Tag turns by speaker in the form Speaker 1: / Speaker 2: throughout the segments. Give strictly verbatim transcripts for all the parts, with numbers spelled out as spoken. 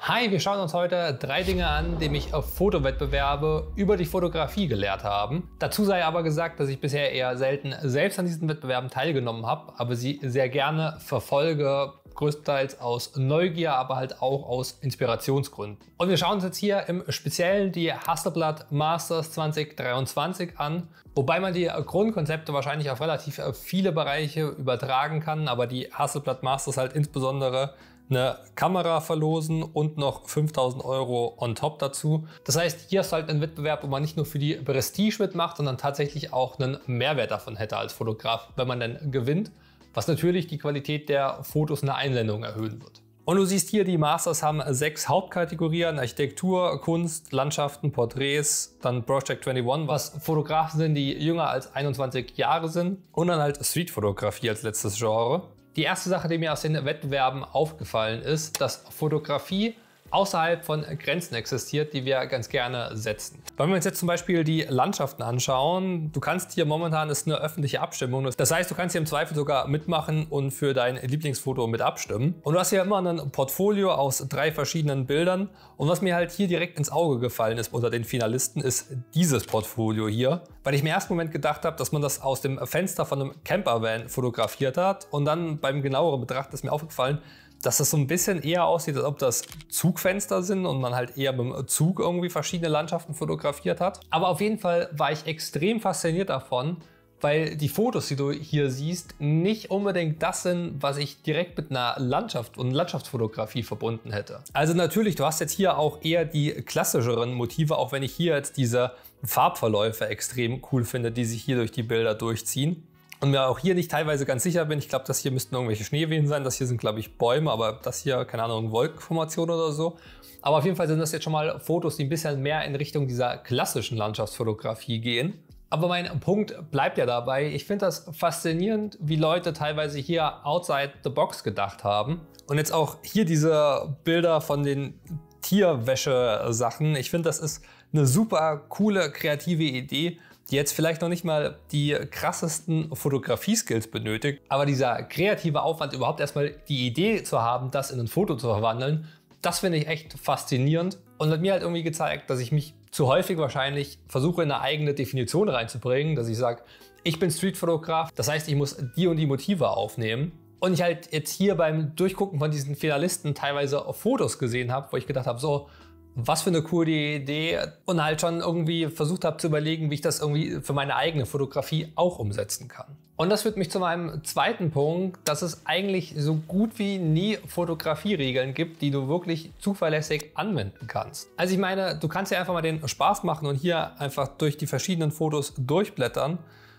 Speaker 1: Hi, wir schauen uns heute drei Dinge an, die mich auf Fotowettbewerbe über die Fotografie gelehrt haben. Dazu sei aber gesagt, dass ich bisher eher selten selbst an diesen Wettbewerben teilgenommen habe, aber sie sehr gerne verfolge, größtenteils aus Neugier, aber halt auch aus Inspirationsgründen. Und wir schauen uns jetzt hier im Speziellen die Hasselblad Masters zwanzig dreiundzwanzig an, wobei man die Grundkonzepte wahrscheinlich auf relativ viele Bereiche übertragen kann, aber die Hasselblad Masters halt insbesondere eine Kamera verlosen und noch fünftausend Euro on top dazu. Das heißt, hier ist halt ein Wettbewerb, wo man nicht nur für die Prestige mitmacht, sondern tatsächlich auch einen Mehrwert davon hätte als Fotograf, wenn man dann gewinnt, was natürlich die Qualität der Fotos in der Einblendung erhöhen wird. Und du siehst hier, die Masters haben sechs Hauptkategorien: Architektur, Kunst, Landschaften, Porträts, dann Project einundzwanzig, was Fotografen sind, die jünger als einundzwanzig Jahre sind, und dann halt Streetfotografie als letztes Genre. Die erste Sache, die mir aus den Wettbewerben aufgefallen ist, dass Fotografie außerhalb von Grenzen existiert, die wir ganz gerne setzen. Wenn wir uns jetzt zum Beispiel die Landschaften anschauen, du kannst hier momentan, ist eine öffentliche Abstimmung. Das heißt, du kannst hier im Zweifel sogar mitmachen und für dein Lieblingsfoto mit abstimmen. Und du hast hier immer ein Portfolio aus drei verschiedenen Bildern. Und was mir halt hier direkt ins Auge gefallen ist unter den Finalisten, ist dieses Portfolio hier. Weil ich mir im ersten Moment gedacht habe, dass man das aus dem Fenster von einem Campervan fotografiert hat. Und dann beim genaueren Betrachten ist mir aufgefallen, dass das so ein bisschen eher aussieht, als ob das Zugfenster sind und man halt eher beim Zug irgendwie verschiedene Landschaften fotografiert hat. Aber auf jeden Fall war ich extrem fasziniert davon, weil die Fotos, die du hier siehst, nicht unbedingt das sind, was ich direkt mit einer Landschaft und Landschaftsfotografie verbunden hätte. Also natürlich, du hast jetzt hier auch eher die klassischeren Motive, auch wenn ich hier jetzt diese Farbverläufe extrem cool finde, die sich hier durch die Bilder durchziehen. Und mir auch hier nicht teilweise ganz sicher bin, ich glaube, das hier müssten irgendwelche Schneewehen sein, das hier sind, glaube ich, Bäume, aber das hier, keine Ahnung, Wolkenformation oder so. Aber auf jeden Fall sind das jetzt schon mal Fotos, die ein bisschen mehr in Richtung dieser klassischen Landschaftsfotografie gehen. Aber mein Punkt bleibt ja dabei, ich finde das faszinierend, wie Leute teilweise hier outside the box gedacht haben. Und jetzt auch hier diese Bilder von den Tierwäsche-Sachen. Ich finde, das ist eine super coole, kreative Idee, die jetzt vielleicht noch nicht mal die krassesten Fotografie-Skills benötigt, aber dieser kreative Aufwand, überhaupt erstmal die Idee zu haben, das in ein Foto zu verwandeln, das finde ich echt faszinierend und hat mir halt irgendwie gezeigt, dass ich mich zu häufig wahrscheinlich versuche, in eine eigene Definition reinzubringen, dass ich sage, ich bin Streetfotograf, das heißt, ich muss die und die Motive aufnehmen. Und ich halt jetzt hier beim Durchgucken von diesen Finalisten teilweise Fotos gesehen habe, wo ich gedacht habe, so, was für eine coole Idee, und halt schon irgendwie versucht habe zu überlegen, wie ich das irgendwie für meine eigene Fotografie auch umsetzen kann. Und das führt mich zu meinem zweiten Punkt, dass es eigentlich so gut wie nie Fotografieregeln gibt, die du wirklich zuverlässig anwenden kannst. Also ich meine, du kannst ja einfach mal den Spaß machen und hier einfach durch die verschiedenen Fotos durchblättern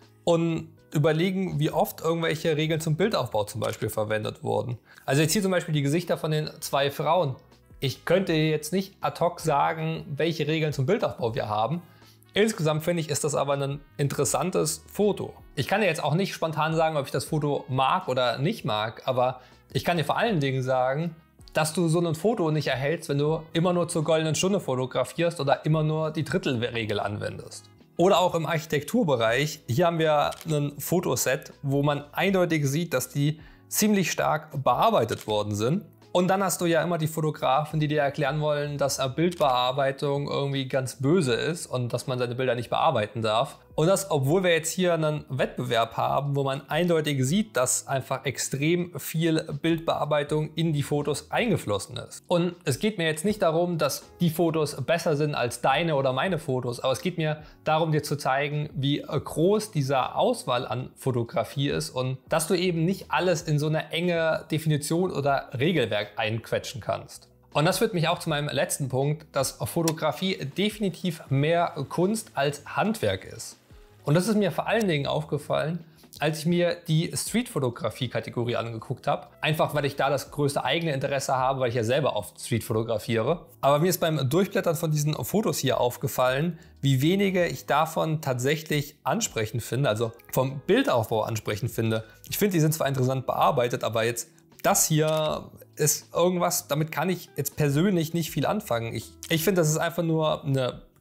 Speaker 1: und überlegen, wie oft irgendwelche Regeln zum Bildaufbau zum Beispiel verwendet wurden. Also jetzt hier zum Beispiel die Gesichter von den zwei Frauen. Ich könnte jetzt nicht ad hoc sagen, welche Regeln zum Bildaufbau wir haben. Insgesamt finde ich, ist das aber ein interessantes Foto. Ich kann dir jetzt auch nicht spontan sagen, ob ich das Foto mag oder nicht mag, aber ich kann dir vor allen Dingen sagen, dass du so ein Foto nicht erhältst, wenn du immer nur zur goldenen Stunde fotografierst oder immer nur die Drittelregel anwendest. Oder auch im Architekturbereich. Hier haben wir ein Fotoset, wo man eindeutig sieht, dass die ziemlich stark bearbeitet worden sind. Und dann hast du ja immer die Fotografen, die dir erklären wollen, dass Bildbearbeitung irgendwie ganz böse ist und dass man seine Bilder nicht bearbeiten darf. Und das, obwohl wir jetzt hier einen Wettbewerb haben, wo man eindeutig sieht, dass einfach extrem viel Bildbearbeitung in die Fotos eingeflossen ist. Und es geht mir jetzt nicht darum, dass die Fotos besser sind als deine oder meine Fotos, aber es geht mir darum, dir zu zeigen, wie groß diese Auswahl an Fotografie ist und dass du eben nicht alles in so eine enge Definition oder Regelwerk einquetschen kannst. Und das führt mich auch zu meinem letzten Punkt, dass Fotografie definitiv mehr Kunst als Handwerk ist. Und das ist mir vor allen Dingen aufgefallen, als ich mir die Streetfotografie-Kategorie angeguckt habe. Einfach, weil ich da das größte eigene Interesse habe, weil ich ja selber oft Street fotografiere. Aber mir ist beim Durchblättern von diesen Fotos hier aufgefallen, wie wenige ich davon tatsächlich ansprechend finde, also vom Bildaufbau ansprechend finde. Ich finde, die sind zwar interessant bearbeitet, aber jetzt das hier ist irgendwas, damit kann ich jetzt persönlich nicht viel anfangen. Ich, ich finde, das ist einfach nur eine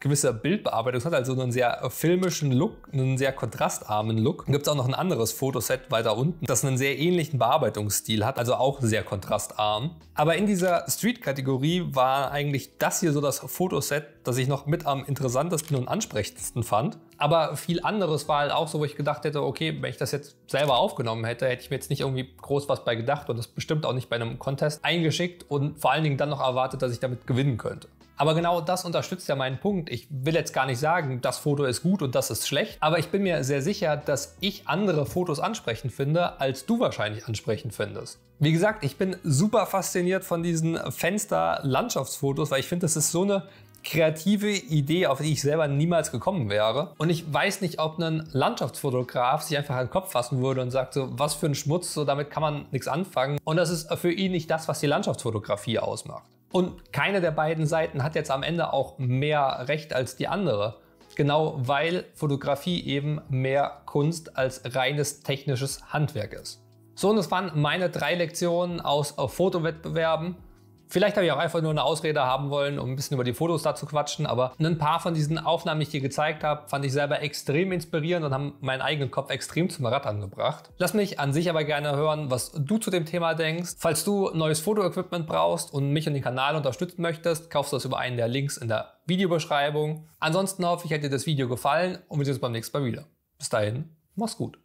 Speaker 1: gewisse Bildbearbeitung hat, also einen sehr filmischen Look, einen sehr kontrastarmen Look. Dann gibt es auch noch ein anderes Fotoset weiter unten, das einen sehr ähnlichen Bearbeitungsstil hat, also auch sehr kontrastarm. Aber in dieser Street-Kategorie war eigentlich das hier so das Fotoset, das ich noch mit am interessantesten und ansprechendsten fand. Aber viel anderes war halt auch so, wo ich gedacht hätte, okay, wenn ich das jetzt selber aufgenommen hätte, hätte ich mir jetzt nicht irgendwie groß was bei gedacht und das bestimmt auch nicht bei einem Contest eingeschickt und vor allen Dingen dann noch erwartet, dass ich damit gewinnen könnte. Aber genau das unterstützt ja meinen Punkt. Ich will jetzt gar nicht sagen, das Foto ist gut und das ist schlecht, aber ich bin mir sehr sicher, dass ich andere Fotos ansprechend finde, als du wahrscheinlich ansprechend findest. Wie gesagt, ich bin super fasziniert von diesen Fenster-Landschaftsfotos, weil ich finde, das ist so eine kreative Idee, auf die ich selber niemals gekommen wäre. Und ich weiß nicht, ob ein Landschaftsfotograf sich einfach an den Kopf fassen würde und sagt so, was für ein Schmutz, so damit kann man nichts anfangen. Und das ist für ihn nicht das, was die Landschaftsfotografie ausmacht. Und keine der beiden Seiten hat jetzt am Ende auch mehr Recht als die andere. Genau weil Fotografie eben mehr Kunst als reines technisches Handwerk ist. So, und das waren meine drei Lektionen aus Fotowettbewerben. Vielleicht habe ich auch einfach nur eine Ausrede haben wollen, um ein bisschen über die Fotos da zu quatschen, aber ein paar von diesen Aufnahmen, die ich dir gezeigt habe, fand ich selber extrem inspirierend und haben meinen eigenen Kopf extrem zum Rattern gebracht. Lass mich an sich aber gerne hören, was du zu dem Thema denkst. Falls du neues Fotoequipment brauchst und mich und den Kanal unterstützen möchtest, kaufst du das über einen der Links in der Videobeschreibung. Ansonsten hoffe ich, hat dir das Video gefallen und wir sehen uns beim nächsten Mal wieder. Bis dahin, mach's gut.